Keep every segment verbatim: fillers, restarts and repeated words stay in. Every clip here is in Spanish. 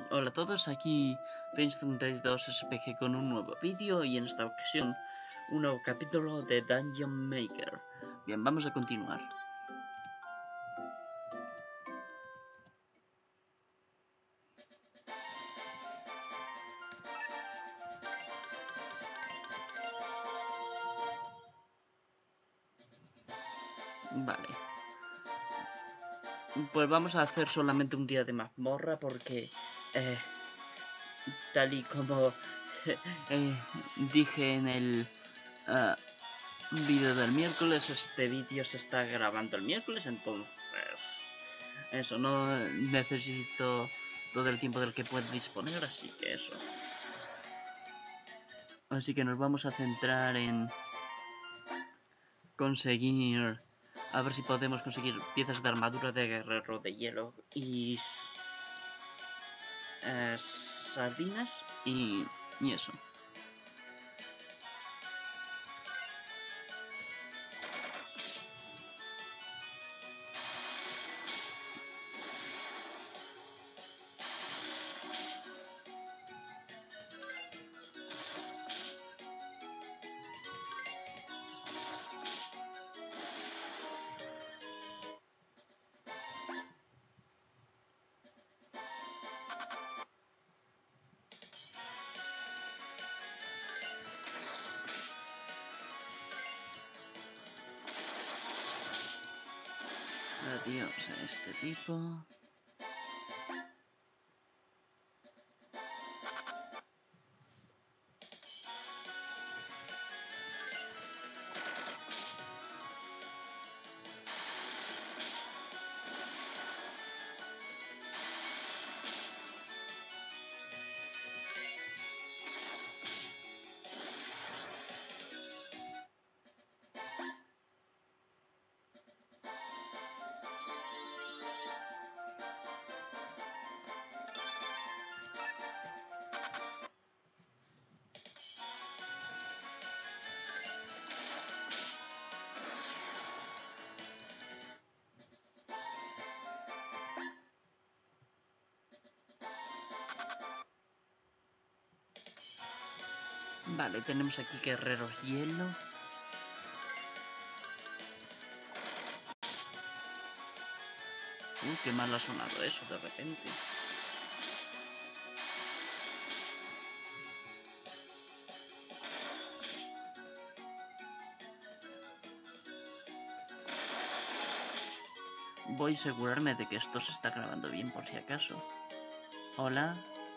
Hola a todos, aquí Prince treinta y dos S P G con un nuevo vídeo y en esta ocasión un nuevo capítulo de Dungeon Maker. Bien, vamos a continuar. Vale. Pues vamos a hacer solamente un día de mazmorra porque, eh, tal y como eh, dije en el uh, vídeo del miércoles, este vídeo se está grabando el miércoles, entonces eso, no necesito todo el tiempo del que puedo disponer, así que eso. Así que nos vamos a centrar en conseguir, a ver si podemos conseguir piezas de armadura de guerrero de hielo y eh, sardinas y, y eso. Adiós a este tipo. Vale, tenemos aquí guerreros hielo. Uh, qué mal ha sonado eso de repente. Voy a asegurarme de que esto se está grabando bien por si acaso. Hola.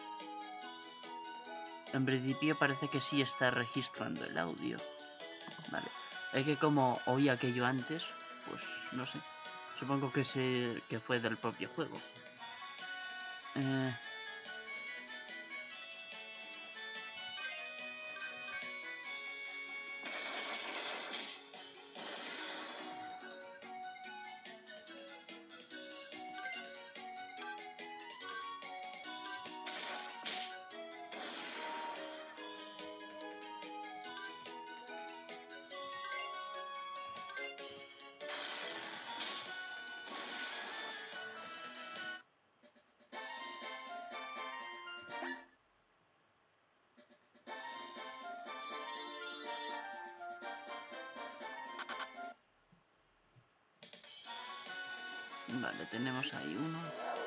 En principio parece que sí está registrando el audio. Vale. Es que como oí aquello antes, pues no sé. Supongo que, se, que fue del propio juego. Eh... Vale, tenemos ahí uno.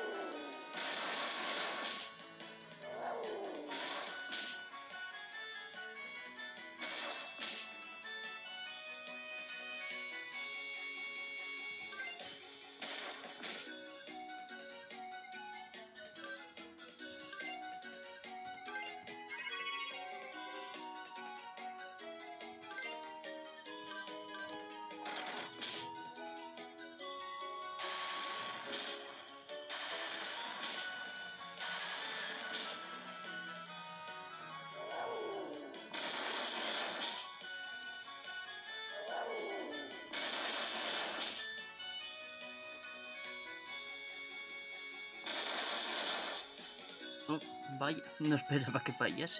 Oh, vaya, no esperaba que fallase.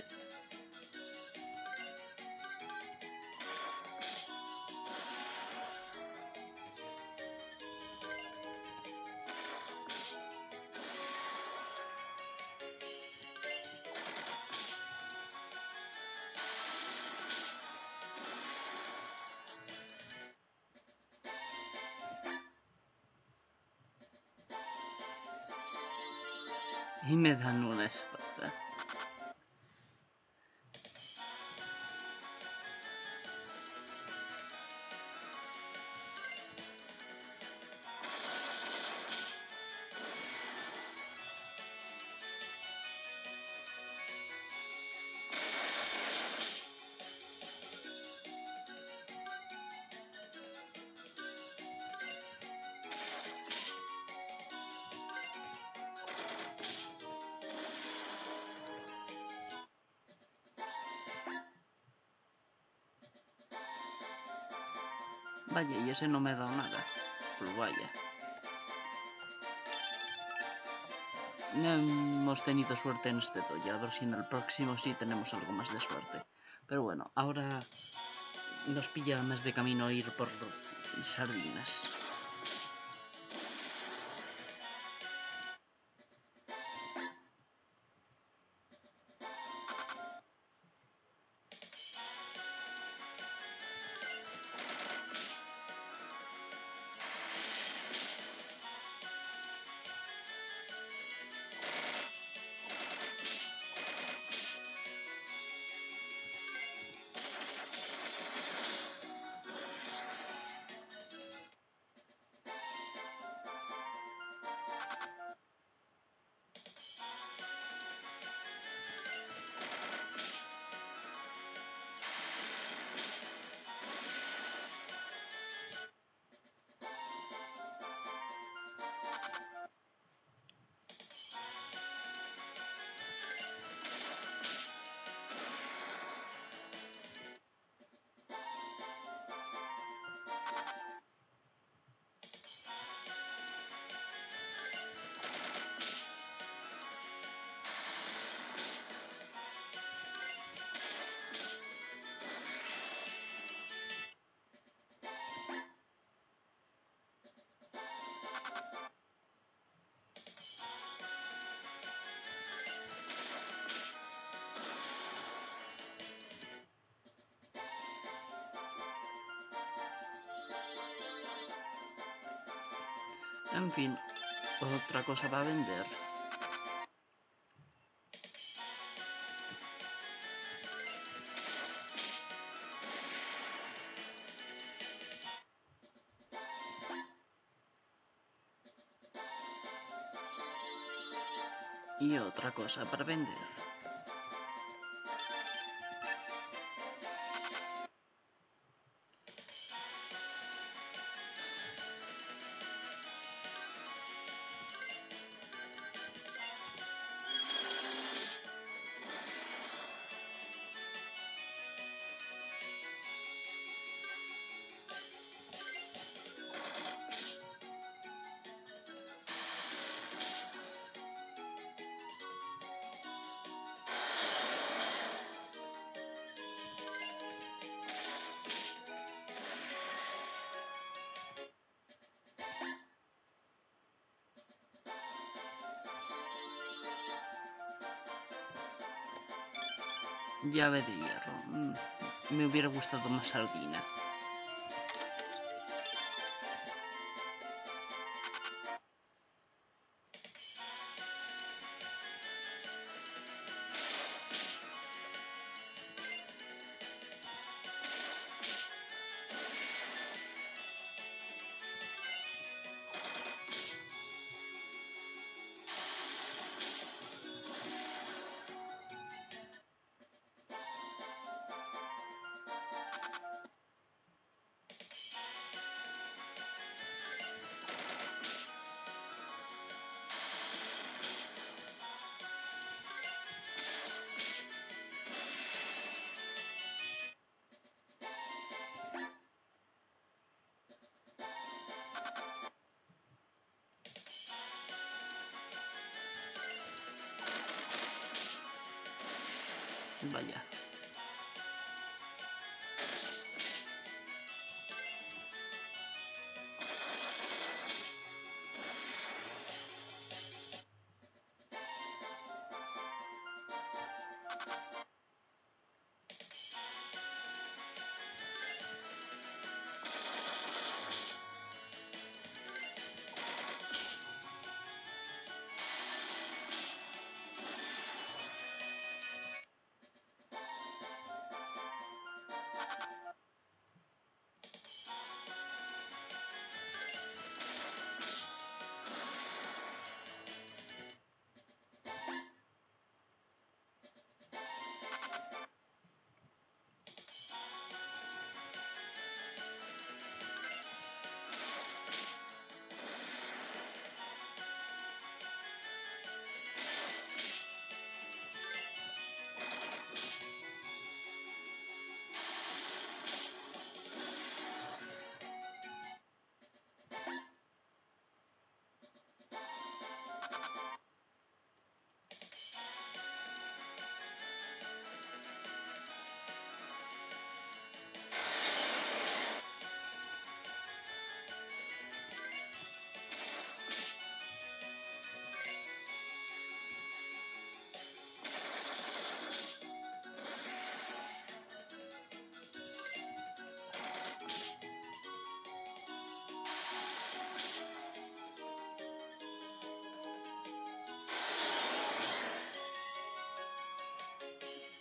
Y me dan una espada. Vaya, y ese no me ha dado nada. Pues vaya. No hemos tenido suerte en este dojo. A ver si en el próximo sí tenemos algo más de suerte. Pero bueno, ahora nos pilla más de camino ir por sardinas. En fin, otra cosa para vender. Y otra cosa para vender. Llave de hierro. Mm, me hubiera gustado más sardina. Vaya.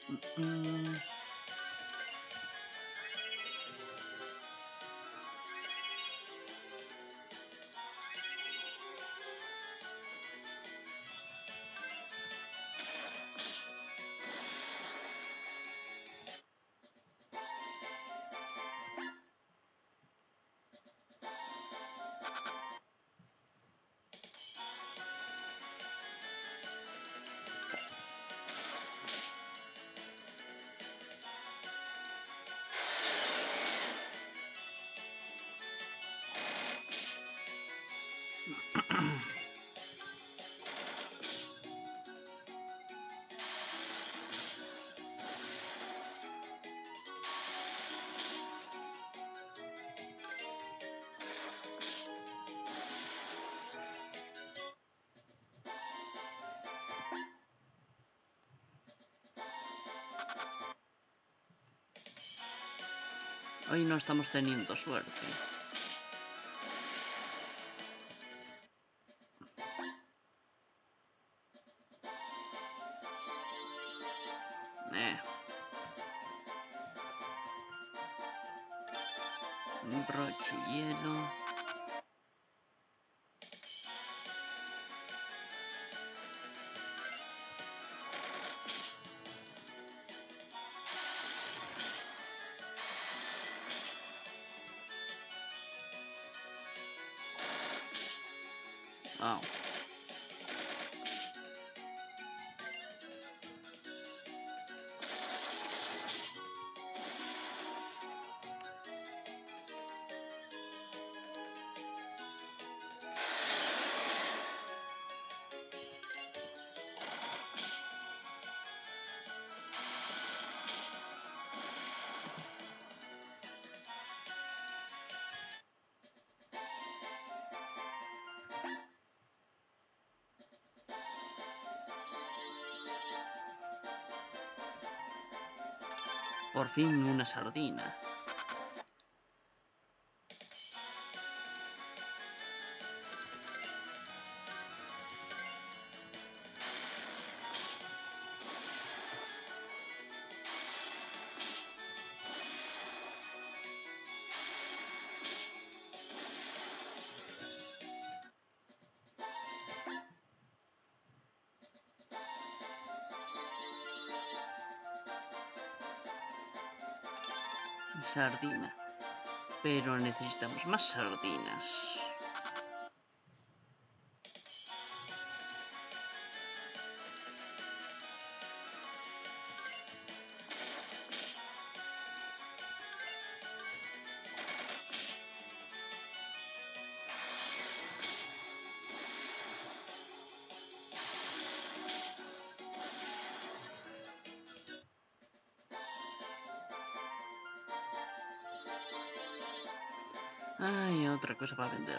Mm, Hoy no estamos teniendo suerte. Eh. Un broche hielo. Wow. Por fin una sardina. Sardina. Pero necesitamos más sardinas. Ay, otra cosa para vender.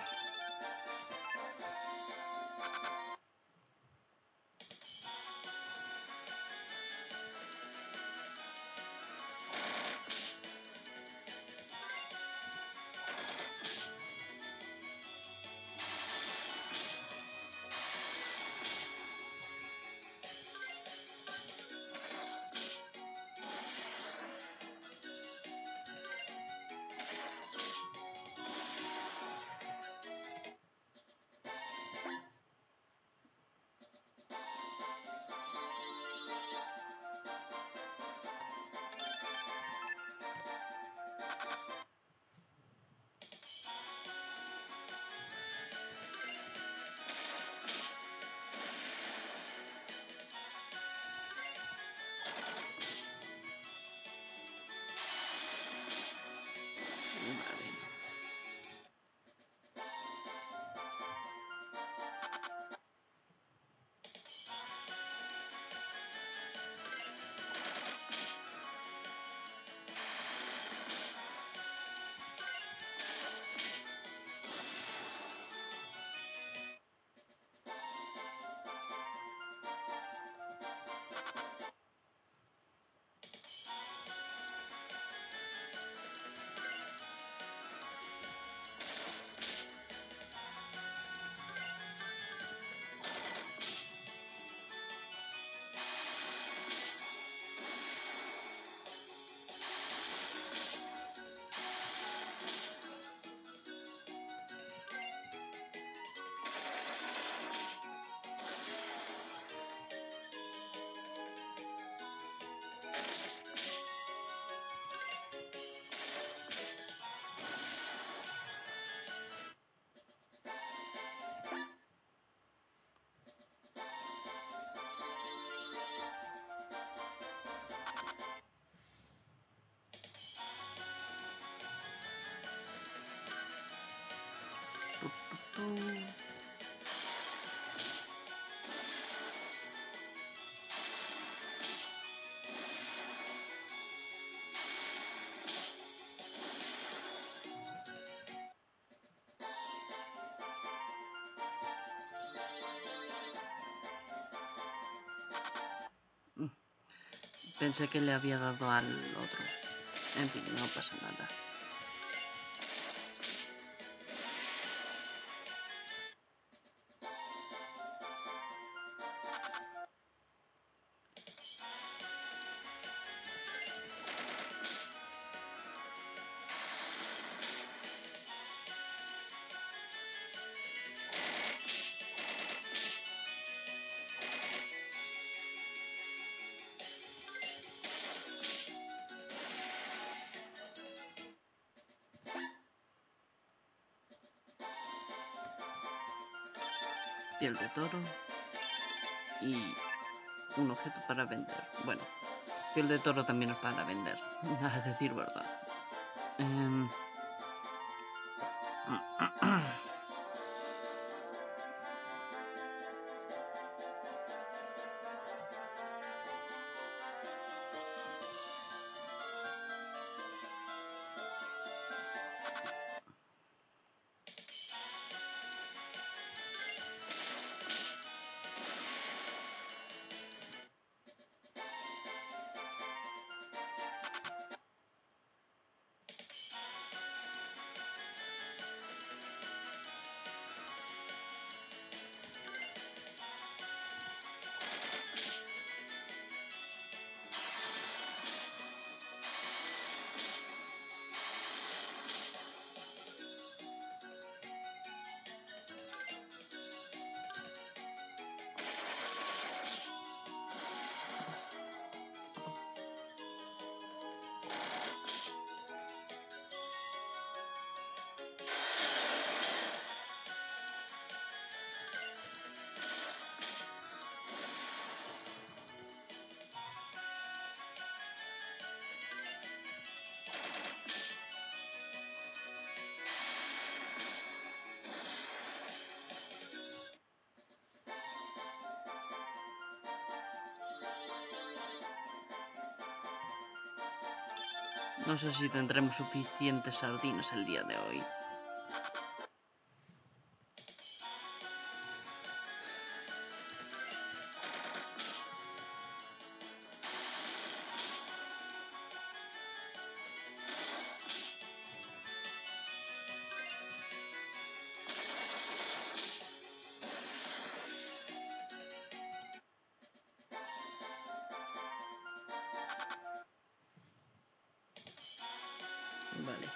Uh. Pensé que le había dado al otro. En fin, no pasa nada. Piel de toro y un objeto para vender. Bueno, piel de toro también es para vender, a decir verdad. Um... No sé si tendremos suficientes sardinas el día de hoy. Vale.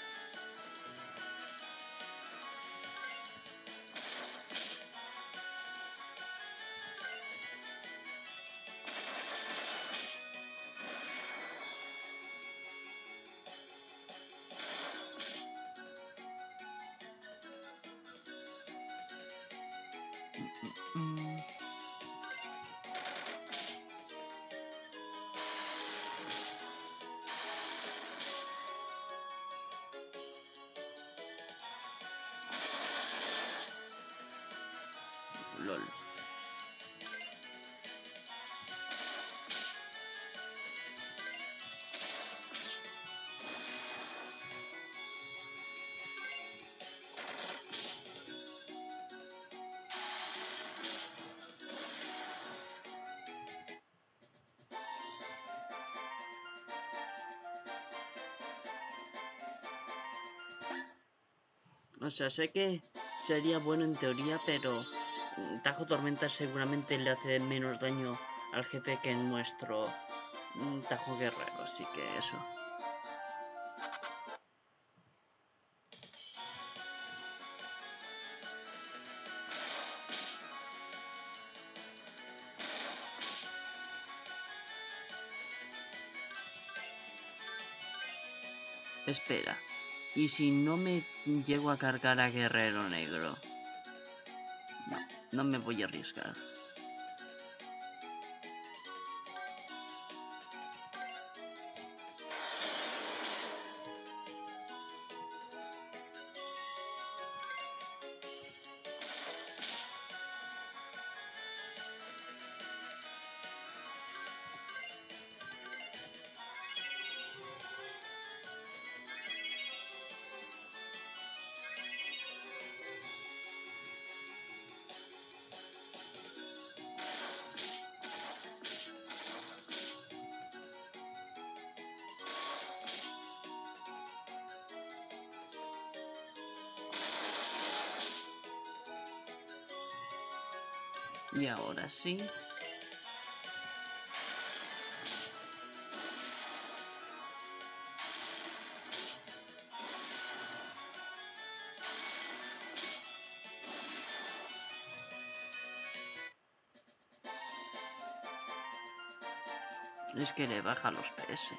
Mm. LOL. O sea, sé que sería bueno en teoría, pero Tajo Tormenta seguramente le hace menos daño al jefe que en nuestro Tajo Guerrero, así que eso. Espera, ¿y si no me llego a cargar a Guerrero Negro? No, no me voy a arriesgar. Y ahora sí. Es que le baja los P S.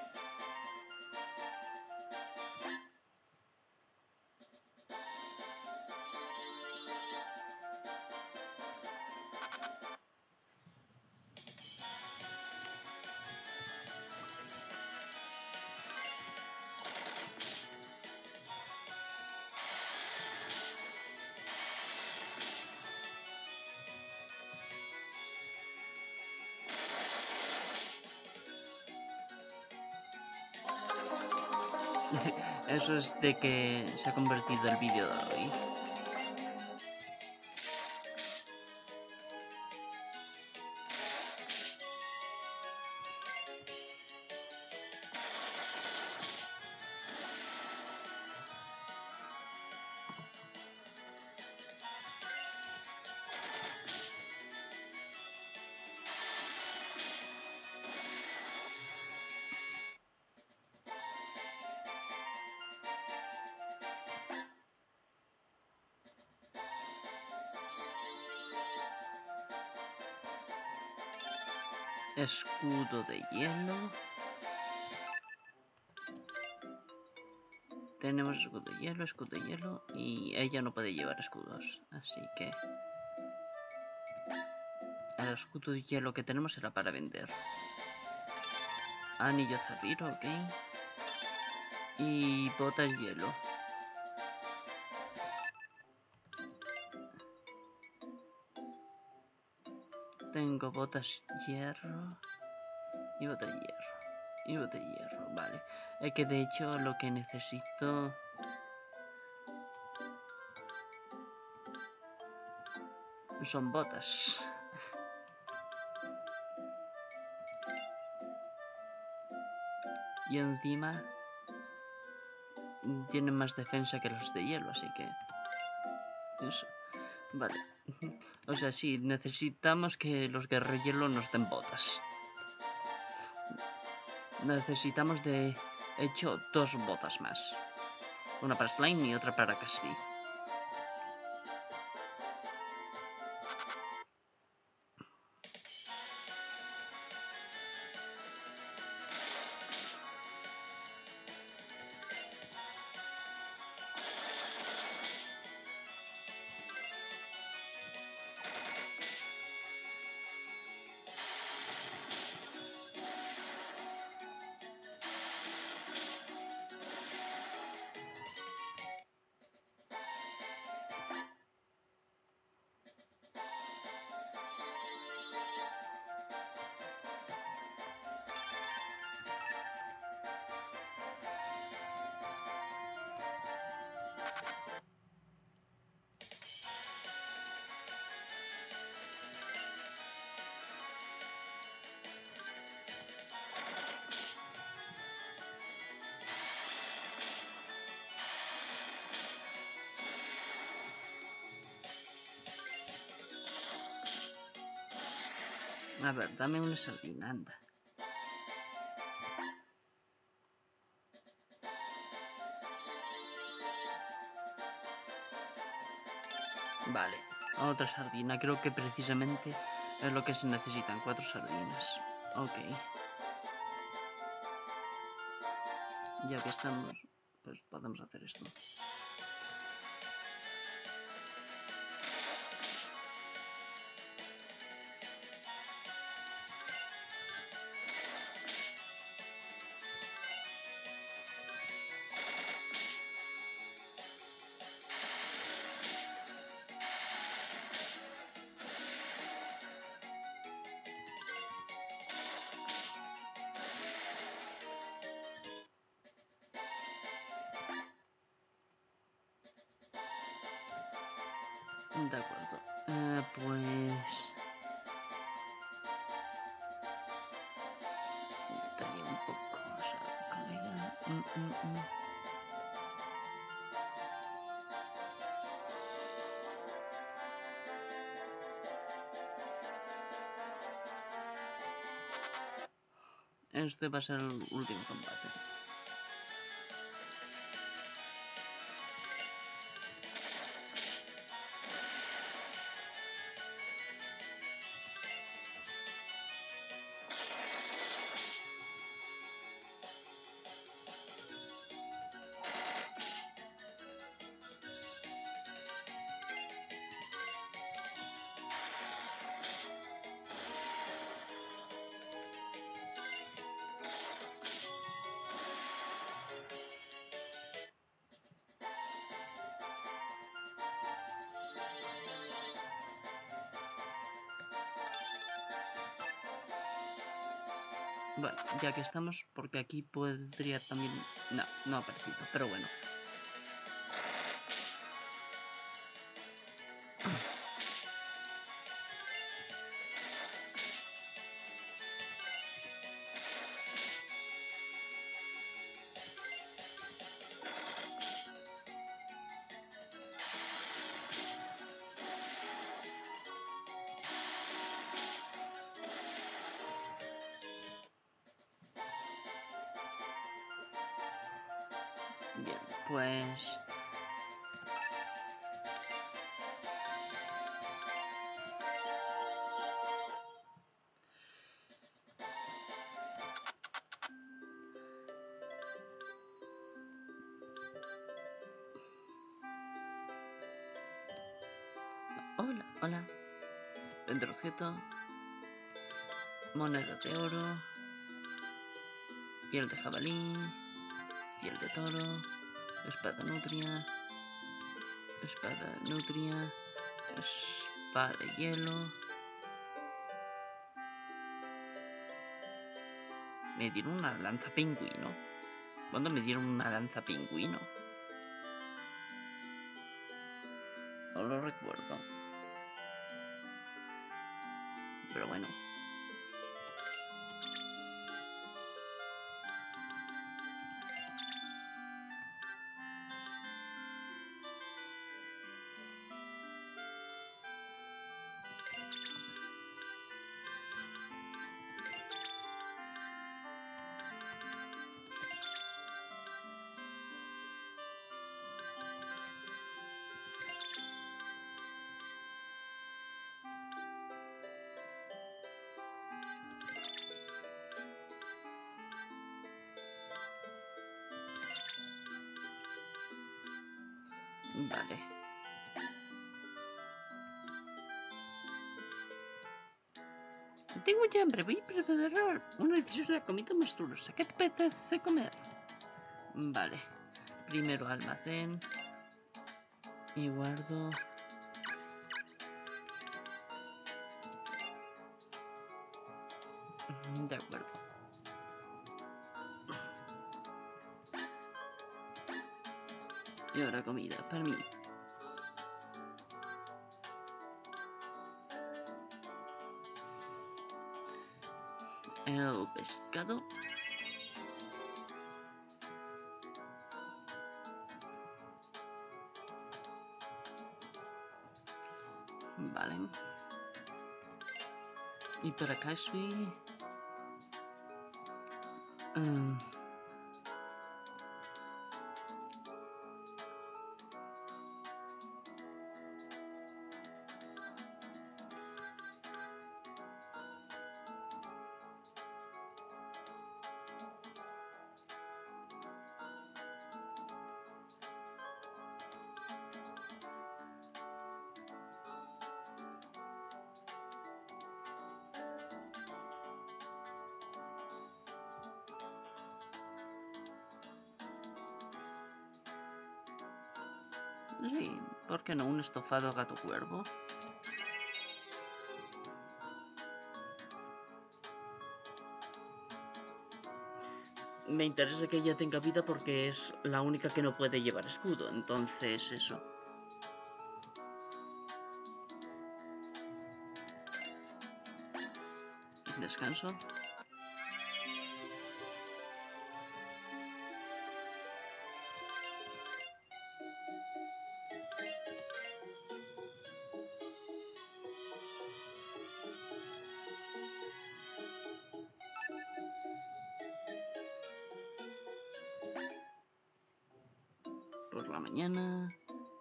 Eso es de que se ha convertido el vídeo de hoy. Escudo de hielo. Tenemos escudo de hielo, escudo de hielo. Y ella no puede llevar escudos. Así que... el escudo de hielo que tenemos era para vender. Anillo zafiro, ok. Y botas hielo. Tengo botas hierro. Y botas hierro. Y botas hierro, vale. Es que de hecho lo que necesito... son botas. Y encima... tienen más defensa que los de hielo, así que... eso. Vale. O sea, sí, necesitamos que los guerreros hielo nos den botas. Necesitamos de hecho dos botas más. Una para Slime y otra para Casby. A ver, dame una sardina, anda. Vale, otra sardina. Creo que precisamente es lo que se necesitan, cuatro sardinas. Ok. Ya que estamos, pues podemos hacer esto. De acuerdo. Eh, pues... estaría un poco... o sea, colega... Mm, mm, mm. este va a ser el último combate. Bueno, ya que estamos, porque aquí podría también... No, no ha aparecido, pero bueno. Bien, pues... Hola, hola. Vendrosqueto. Moneda de oro. Piel de jabalí. Piel de toro. Espada nutria. Espada nutria. Espada de hielo. Me dieron una lanza pingüino. ¿Cuándo me dieron una lanza pingüino? No lo recuerdo. Pero bueno. Vale. Tengo mucha hambre, voy a preparar una deliciosa comida monstruosa. ¿Qué te apetece comer? Vale. Primero almacén. Y guardo. De acuerdo. Y ahora comida para mí. El pescado. Vale. Y para Cashby. Uh, sí, ¿por qué no? Un estofado gato cuervo. Me interesa que ella tenga vida porque es la única que no puede llevar escudo, entonces eso. Descanso. la mañana.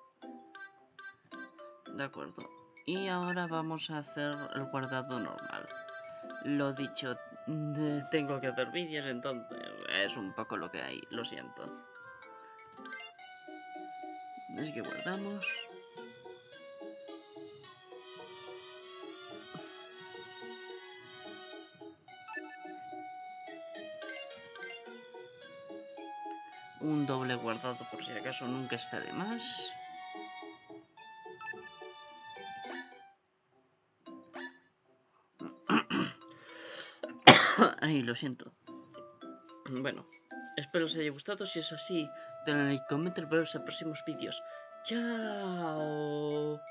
De acuerdo. Y ahora vamos a hacer el guardado normal. Lo dicho, tengo que hacer vídeos, entonces es un poco lo que hay, lo siento. Así que guardamos. Un doble guardado por si acaso nunca está de más. Ay, lo siento. Bueno, espero os haya gustado. Si es así, denle like, comenten, veros en próximos vídeos. ¡Chao!